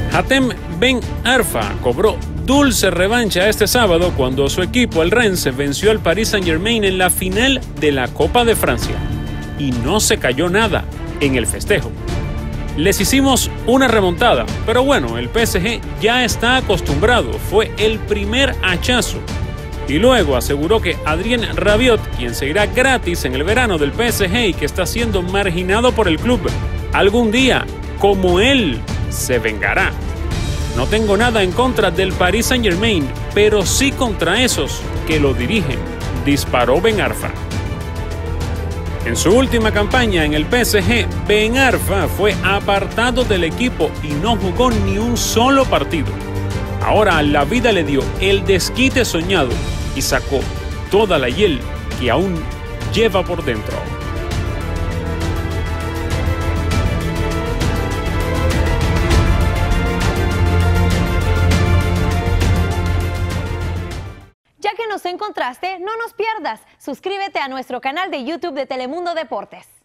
Hatem Ben Arfa cobró dulce revancha este sábado cuando su equipo, el Rennes, venció al Paris Saint-Germain en la final de la Copa de Francia. Y no se cayó nada en el festejo. Les hicimos una remontada, pero bueno, el PSG ya está acostumbrado, fue el primer hachazo. Y luego aseguró que Adrien Rabiot, quien se irá gratis en el verano del PSG y que está siendo marginado por el club, algún día, como él, se vengará. No tengo nada en contra del Paris Saint-Germain, pero sí contra esos que lo dirigen, disparó Ben Arfa. En su última campaña en el PSG, Ben Arfa fue apartado del equipo y no jugó ni un solo partido. Ahora la vida le dio el desquite soñado y sacó toda la hiel que aún lleva por dentro. Ya que nos encontraste, no nos pierdas. Suscríbete a nuestro canal de YouTube de Telemundo Deportes.